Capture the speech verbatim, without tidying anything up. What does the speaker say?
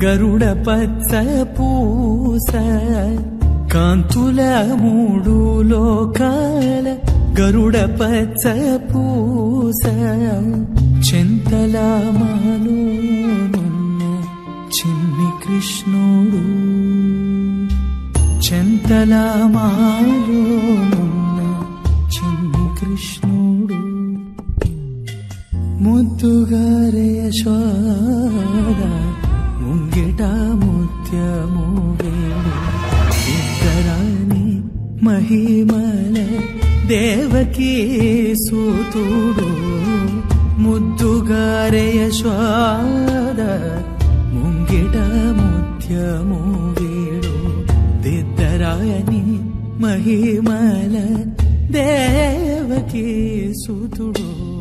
గరుడ పచ్చ పూస కాంతుల మూడు లోకాల గరుడ పచ్చ పూస చెంతల మాలోనున్న చిన్ని కృష్ణుడు చెంతల మాలోనున్న చిన్ని కృష్ణుడు ముద్దుగారే యశోద ముంగిట ముత్యము వేడు ఇద్దరాని మహిమల దేవకీ సూతుడు ముద్దుగారే యశోద ముంగిట ముత్యము వేడు దిద్దరాని మహిమల దేవకీ సూతుడు.